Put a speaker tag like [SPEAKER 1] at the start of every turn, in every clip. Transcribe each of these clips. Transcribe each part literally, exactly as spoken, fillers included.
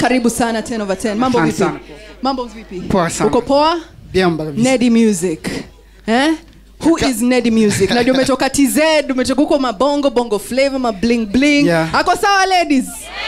[SPEAKER 1] Karibu sana ten over ten. Mambo vipi? Mambo vipi?
[SPEAKER 2] Poa sana.
[SPEAKER 1] Uko poa?
[SPEAKER 2] Biamba kabisa.
[SPEAKER 1] Nedy Music. Eh? Who Ka is Nedy Music? Na ndio umetoka T Z, umetoka huko mabongo, bongo flavor, ma bling bling.
[SPEAKER 2] Yeah.
[SPEAKER 1] Ako sawa ladies?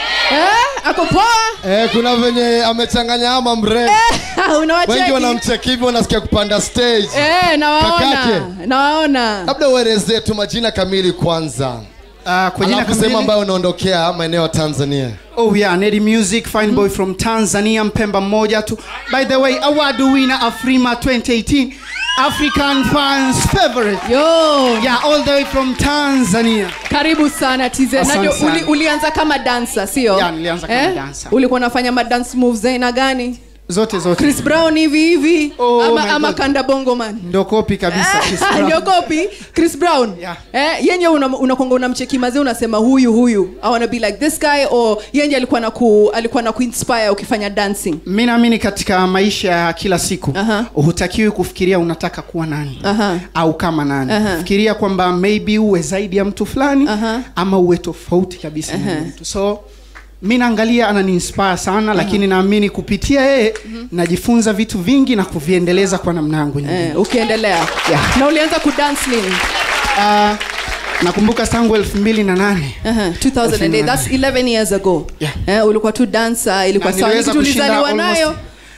[SPEAKER 1] Eh? Ako poa?
[SPEAKER 3] Eh, kuna venye amechanganya ama mrembo.
[SPEAKER 1] Eh, unawacheki.
[SPEAKER 3] Wengi wanamcheki hivyo wanasikia kupanda stage.
[SPEAKER 1] Eh, nawaona. Nawaona.
[SPEAKER 3] Labda uelezee tu majina kamili kwanza.
[SPEAKER 2] Ah, uh, kwa jina kamili
[SPEAKER 3] sema ambayo unaondokea maeneo ya Tanzania.
[SPEAKER 2] Oh yeah, Nedy Music, fine boy mm. from Tanzania, Mpemba mmoja tu. By the way, award winner Afrima twenty eighteen, African fans favorite.
[SPEAKER 1] Yo,
[SPEAKER 2] yeah, all the way from Tanzania.
[SPEAKER 1] Karibu sana T Z. Na uli, ulianza kama dancer, sio?
[SPEAKER 2] Yeah, nilianza kama eh? dancer.
[SPEAKER 1] Ulikuwa unafanya ma dance moves aina gani?
[SPEAKER 2] Zote zote.
[SPEAKER 1] Chris Brown hivi hivi
[SPEAKER 2] oh,
[SPEAKER 1] ama ama Kanda Bongo man.
[SPEAKER 2] Ndio copy kabisa Chris Brown.
[SPEAKER 1] Ndio copy Chris Brown.
[SPEAKER 2] Yeah.
[SPEAKER 1] Eh, yeye unakonga unamcheki mazee unasema huyu huyu I wanna be like this guy, or yeye alikuwa na ku alikuwa na kuinspire ukifanya dancing.
[SPEAKER 2] Mimi naamini katika maisha ya kila siku uh -huh. hutakiwi kufikiria unataka kuwa nani uh -huh. au kama nani. Uh -huh. Fikiria kwamba maybe uwe zaidi ya mtu fulani uh -huh. ama uwe tofauti kabisa uh -huh. na mtu. So mimi naangalia anani-inspire sana uh -huh. lakini naamini kupitia yeye uh -huh. najifunza vitu vingi na kuviendeleza kwa namna yangu nyingine.
[SPEAKER 1] Eh, ukiendelea. Yeah. Na ulianza ku dance lini?
[SPEAKER 2] Uh, nakumbuka tangu elfu mbili na nane.
[SPEAKER 1] Uh -huh. two thousand eight. That's eleven years ago.
[SPEAKER 2] Yeah.
[SPEAKER 1] Eh, ulikuwa tu dancer, ilikuwa sawa kitu ulizaliwa nayo.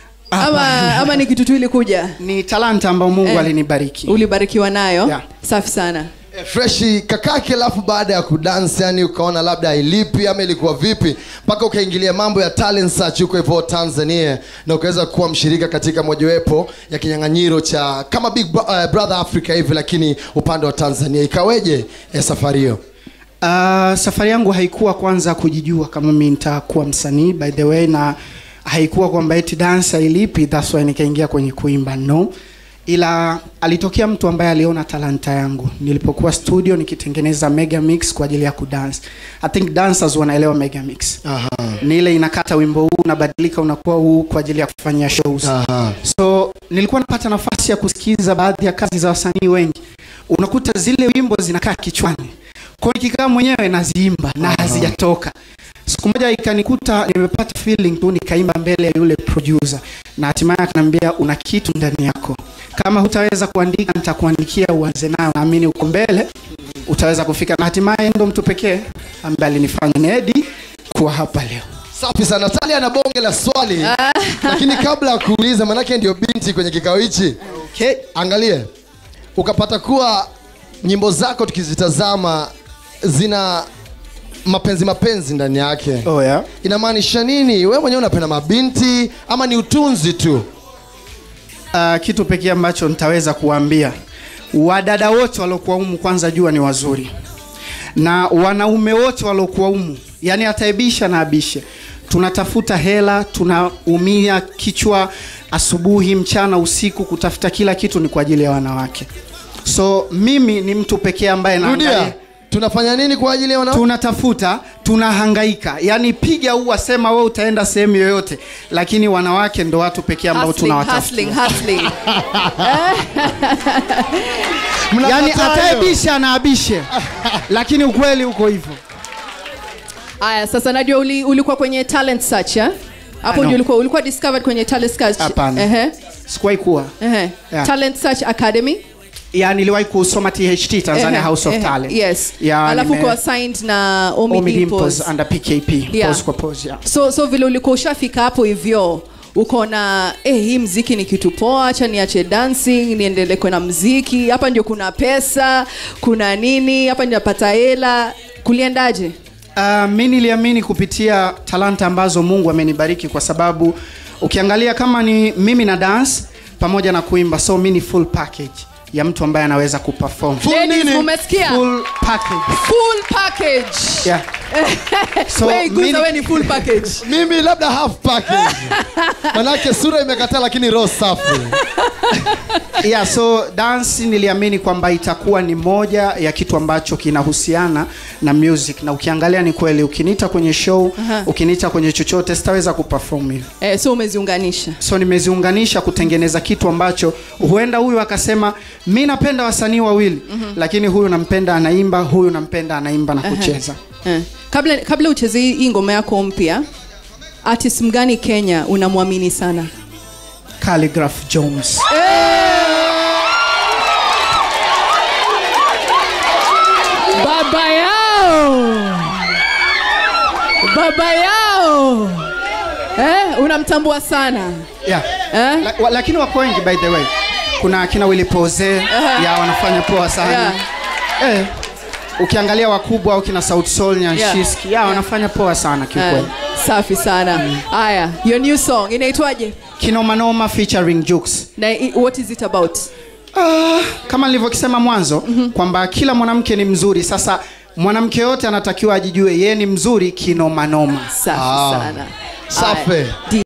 [SPEAKER 1] Ama ama ni kitu tu ilikuja?
[SPEAKER 2] Ni talanta ambayo Mungu eh, alinibariki.
[SPEAKER 1] Ulibarikiwa nayo?
[SPEAKER 2] Yeah.
[SPEAKER 1] Safi sana.
[SPEAKER 3] Freshi kakake, alafu baada ya kudance yani ukaona labda ilipi ama ilikuwa vipi mpaka ukaingilia mambo ya talent search huko hivyo Tanzania na ukaweza kuwa mshirika katika mojawapo ya kinyang'anyiro cha kama Big Bro uh, Brother Africa hivi, lakini upande wa Tanzania ikaweje ya safari hiyo?
[SPEAKER 2] Uh, safari yangu haikuwa kwanza kujijua kama mimi nitakuwa msanii by the way, na haikuwa kwamba eti dancer ilipi that's why nikaingia kwenye kuimba, no. Ila alitokea mtu ambaye aliona talanta yangu nilipokuwa studio nikitengeneza mega mix kwa ajili ya kudance. I think dancers wanaelewa mega mix. Aha. Ni ile inakata wimbo huu unabadilika unakuwa huu kwa ajili ya kufanya shows. Aha. So nilikuwa napata nafasi ya kusikiza baadhi ya kazi za wasanii wengi. Unakuta zile wimbo zinakaa kichwani. Kwa nikikaa mwenyewe naziimba na hazijatoka. Siku moja ikanikuta nimepata feeling tu nikaimba mbele ya yule producer na hatimaye akaniambia una kitu ndani yako. Kama hutaweza kuandika nitakuandikia uanze nayo, naamini uko mbele utaweza kufika. Na hatimaye ndo mtu pekee ambaye alinifanya Nedy kuwa hapa leo.
[SPEAKER 3] Safi sana. Natalia ana bonge la swali. Lakini kabla ya kuuliza manake ndio binti kwenye kikao hichi.
[SPEAKER 2] Okay,
[SPEAKER 3] angalie. Ukapata kuwa nyimbo zako tukizitazama zina mapenzi mapenzi ndani yake.
[SPEAKER 2] Oh yeah.
[SPEAKER 3] Inamaanisha nini? Wewe mwenyewe unapenda mabinti ama ni utunzi tu?
[SPEAKER 2] Uh, kitu pekee ambacho nitaweza kuambia wadada wote walokuwa humu kwanza jua ni wazuri. Na wanaume wote walokuwa humu, yani ataibisha na abishe. Tunatafuta hela, tunaumia kichwa asubuhi, mchana, usiku kutafuta kila kitu ni kwa ajili ya wanawake. So mimi ni mtu pekee ambaye naangalia
[SPEAKER 3] tunafanya nini kwa ajili ya wanawake?
[SPEAKER 2] Tunatafuta, tunahangaika. Yani piga huwa sema wewe utaenda sehemu yoyote, lakini wanawake ndo watu pekee ambao tunawatafuta.
[SPEAKER 1] Hustling, hustling.
[SPEAKER 2] Yani ataibisha na abishe. Lakini ukweli uko hivyo.
[SPEAKER 1] Aya, sasa najua uli, ulikuwa kwenye talent search eh? Hapo ndio ulikuwa ulikuwa discovered kwenye talent search.
[SPEAKER 2] Hapana.
[SPEAKER 1] Ehe.
[SPEAKER 2] Sikuwahi kuwa.
[SPEAKER 1] Ehe. Yeah. Talent Search Academy.
[SPEAKER 2] Ya niliwahi kusoma T H T Tanzania uh -huh, House of uh -huh, Talent.
[SPEAKER 1] Yes.
[SPEAKER 2] Ya,
[SPEAKER 1] alafu kwa assigned na Omid Pose
[SPEAKER 2] under P K P.
[SPEAKER 1] Yeah.
[SPEAKER 2] Pose kwa pose, yeah.
[SPEAKER 1] So so vile ulikuwa ushafika hapo hivyo ukaona eh hii muziki ni kitu poa, acha niache dancing niendelee kwa na muziki. Hapa ndio kuna pesa, kuna nini? Hapa ndio napata hela. Kuliendaje?
[SPEAKER 2] Uh, mimi niliamini kupitia talanta ambazo Mungu amenibariki, kwa sababu ukiangalia kama ni mimi na dance pamoja na kuimba, so mimi ni full package ya mtu ambaye anaweza kuperform.
[SPEAKER 1] Ladies, umesikia?
[SPEAKER 2] Full package.
[SPEAKER 1] Full package.
[SPEAKER 2] Yeah.
[SPEAKER 1] So wewe guza wewe ni full package.
[SPEAKER 3] Mimi labda half package. Manake sura imekataa lakini roho safi.
[SPEAKER 2] Yeah, so dance niliamini kwamba itakuwa ni moja ya kitu ambacho kinahusiana na music, na ukiangalia ni kweli ukiniita kwenye show, uh -huh. ukiniita kwenye chochote sitaweza kuperform hivi.
[SPEAKER 1] Eh, so umeziunganisha.
[SPEAKER 2] So nimeziunganisha kutengeneza kitu ambacho huenda huyu akasema mimi napenda wasanii wawili, uh -huh. lakini huyu nampenda anaimba, huyu nampenda anaimba na kucheza.
[SPEAKER 1] Uh -huh. uh -huh. Kabla kabla ucheze hii ngoma yako mpya, Artist mgani Kenya unamwamini sana?
[SPEAKER 2] Calligraph Jones.
[SPEAKER 1] Baba yao. Baba yao. Eh, unamtambua sana.
[SPEAKER 2] Yeah.
[SPEAKER 1] Eh?
[SPEAKER 2] La, wa, lakini wako wengi by the way. Kuna kina Willy Pose, uh-huh. ya wanafanya poa sana. Yeah. Eh. Ukiangalia wakubwa au kina South Soul na yeah. Shiski, ya wanafanya poa sana kiukweli.
[SPEAKER 1] Uh, safi sana. Haya, mm. your new song inaitwaje? Kinoma Noma featuring Jux. Na what is it about?
[SPEAKER 2] Uh, kama nilivyosema mwanzo, mm-hmm. kwamba kila mwanamke ni mzuri. Sasa mwanamke yote anatakiwa ajijue yeye ni mzuri kinoma noma.
[SPEAKER 1] Safi ah. sana.
[SPEAKER 3] Safi.